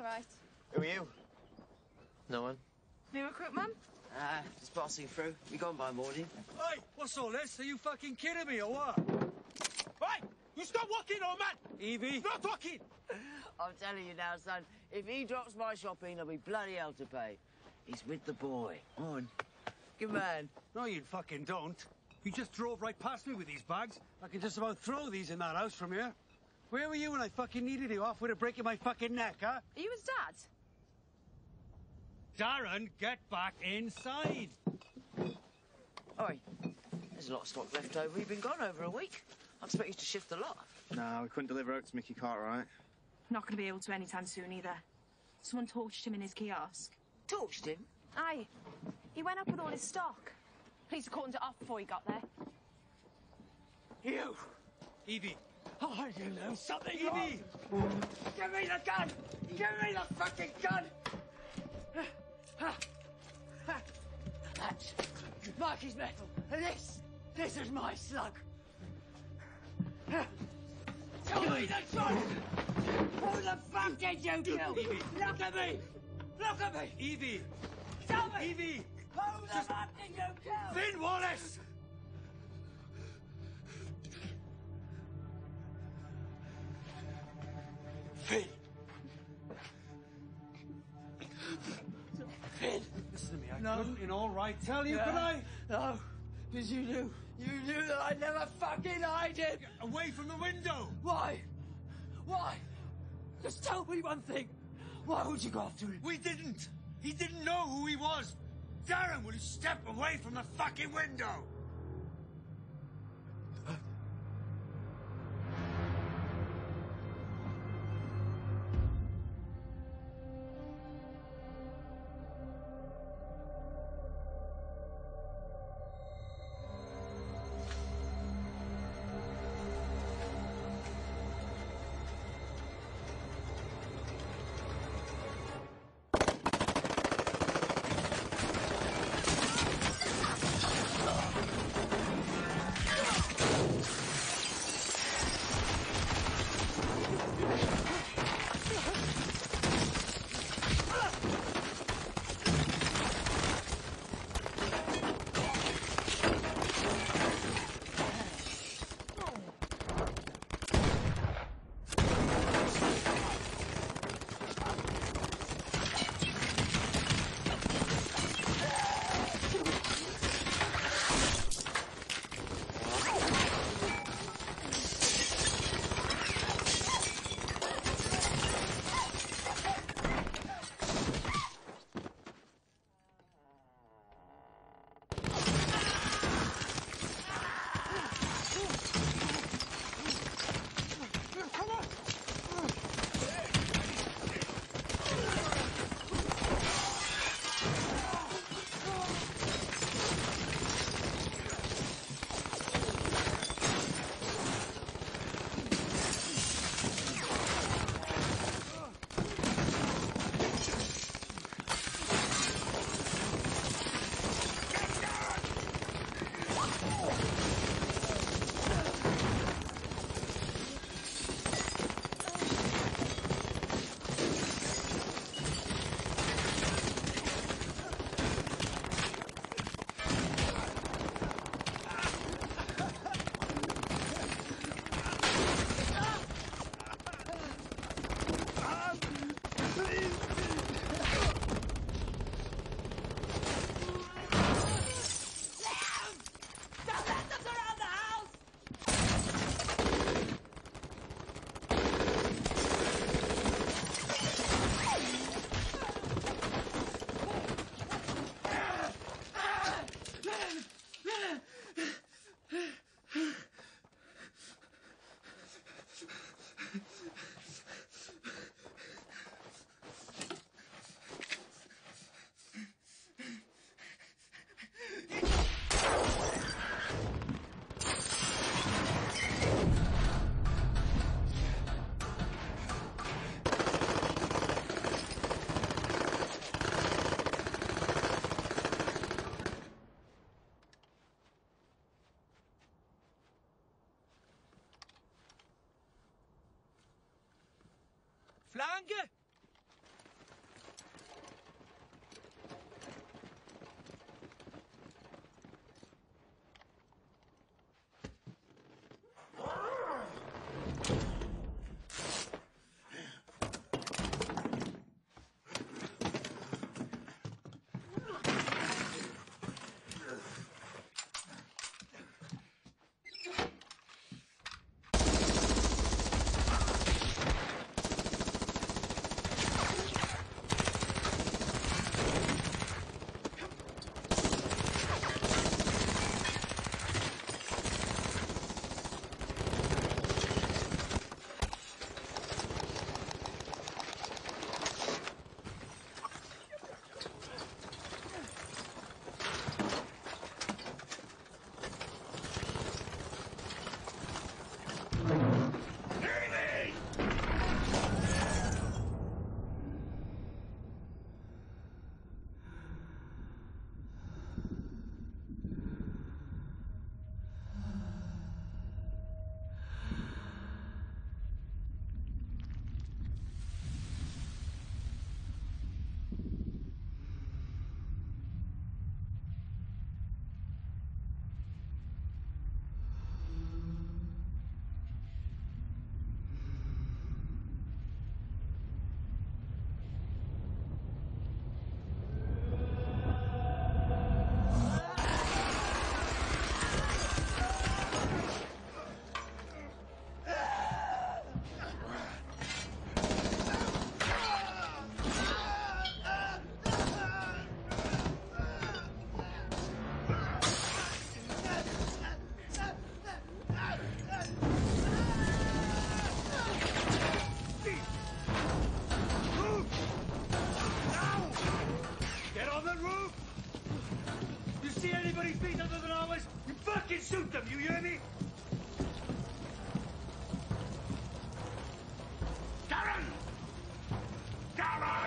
right. Who are you? No one. New recruit, Mum? Just passing through. Be gone by morning. Hey, what's all this? Are you fucking kidding me or what? Hey, you stop walking, old man! Evie! Stop walking! I'm telling you now, son, if he drops my shopping, there'll be bloody hell to pay. He's with the boy. On. Good man. No, you fucking don't. You just drove right past me with these bags. I can just about throw these in that house from here. Where were you when I fucking needed you? Halfway to breaking my fucking neck, huh? Are you his dad? Darren, get back inside. Oi, there's a lot of stock left over. You've been gone over a week. I expect you to shift a lot. No, we couldn't deliver out to Mickey Cartwright. Not going to be able to anytime soon either. Someone torched him in his kiosk. Torched him? Aye. He went up with all his stock. Police were calling it off before he got there. You! Evie! I do know something Evie! wrong. Give me the gun! Give me the fucking gun! That's Mikey's metal, and this is my slug. Tell me the truth! Who the fuck did you kill? Evie! Look at me! Look at me! Evie! Tell me! Evie! Who the fuck did you kill? Finn Wallace! Finn! Finn! Listen to me, I No. couldn't in all right tell you, could I? No, because you knew that I'd never fucking hide him! Away from the window! Why? Why? Just tell me one thing. Why would you go after him? We didn't! He didn't know who he was! Darren would step away from the fucking window! Flanke! 20 feet other than ours, you fucking shoot them, you hear me? Karen! Karen!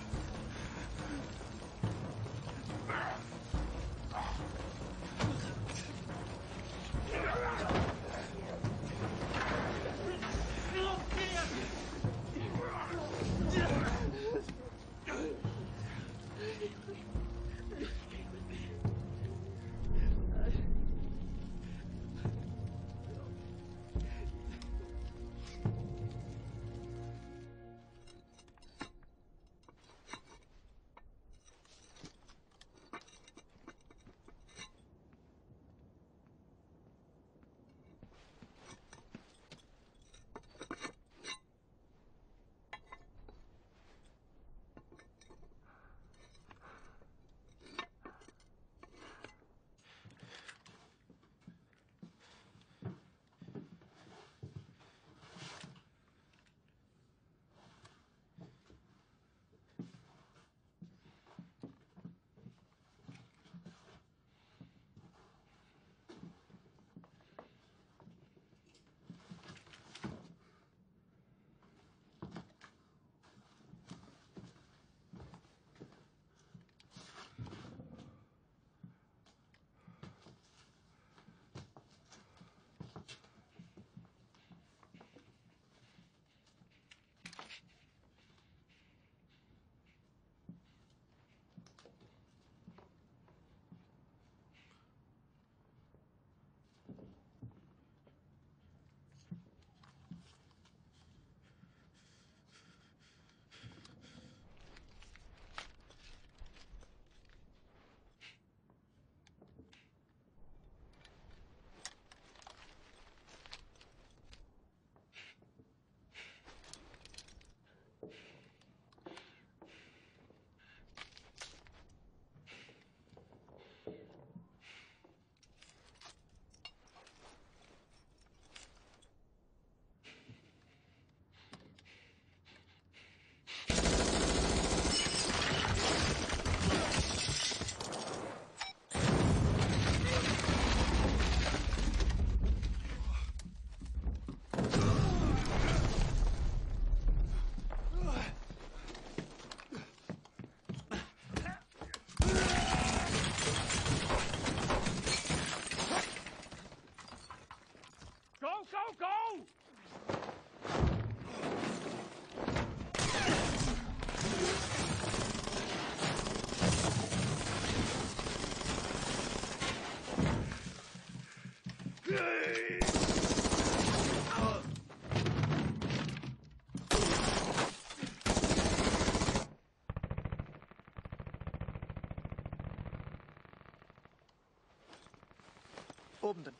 Oben dann.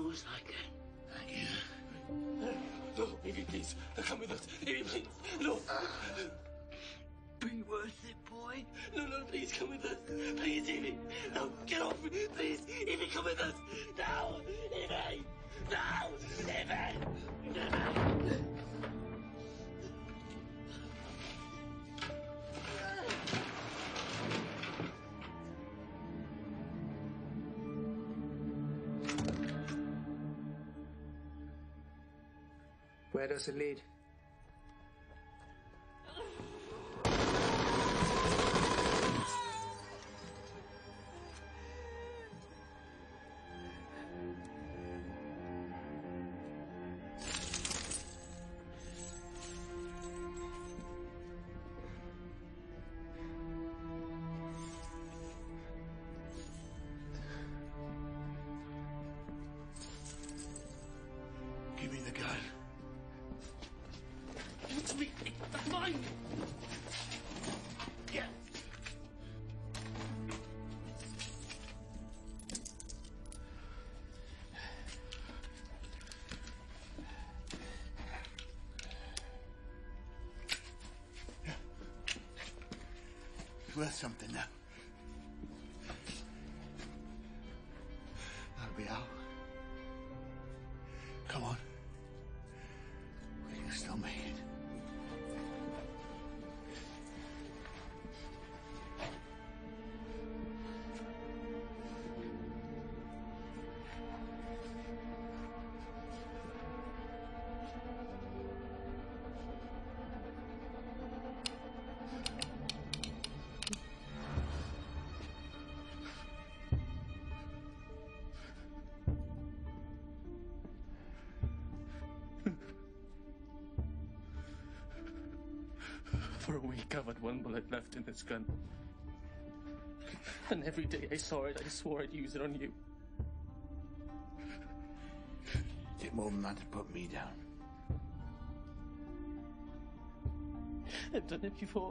as I can. Thank you. No, Evie, please. Come with us. Evie, please. No. Be worth it, boy. No, please come with us. Please, Evie. No, get off me. Please, Evie, come with us. No, Evie. No, Evie. Where does it lead? Give me the gun. Give it to me. That's mine. Yeah. It's worth something now. That'll be out. Come on. We can still make it. For a week, I've had one bullet left in this gun. And every day I saw it, I swore I'd use it on you. Did more than that to put me down. I've done it before.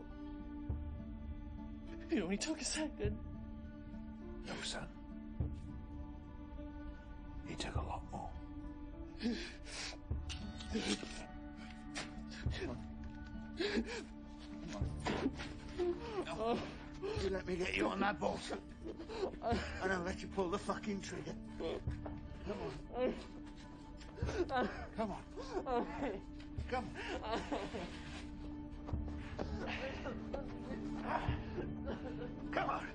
It only took a second. No, son. It took a lot more. Oh. You let me get you on that bolt. And I'll let you pull the fucking trigger. Come on. Come on. Come on. Come on.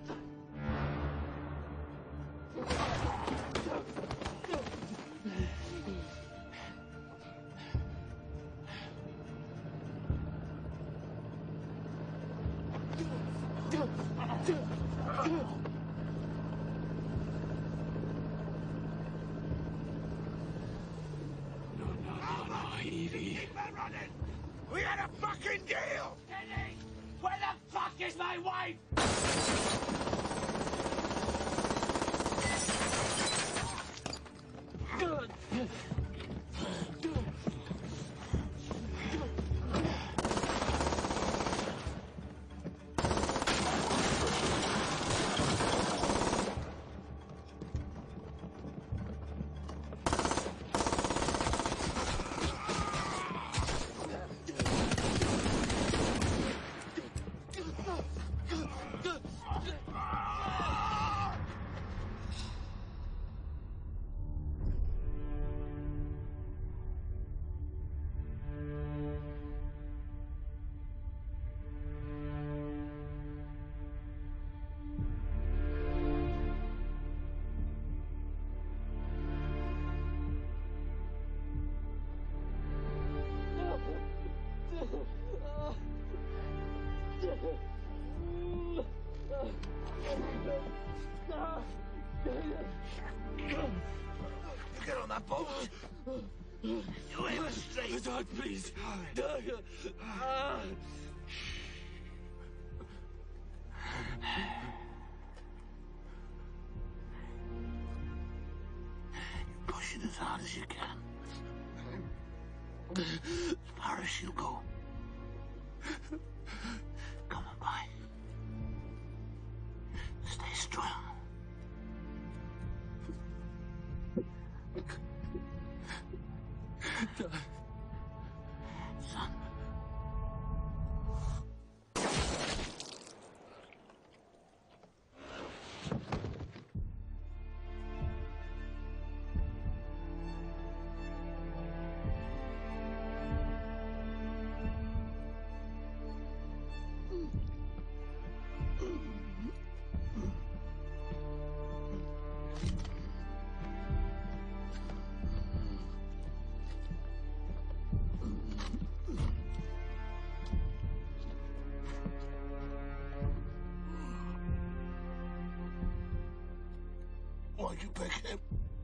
Evie. Keep on running. We had a fucking deal. Eddie, where the fuck is my wife? Get on that boat. You aim it straight. Dad, please. Push it as hard as you can. As far as you go. Come on, boy. Stay strong. Son. Why'd you pick him?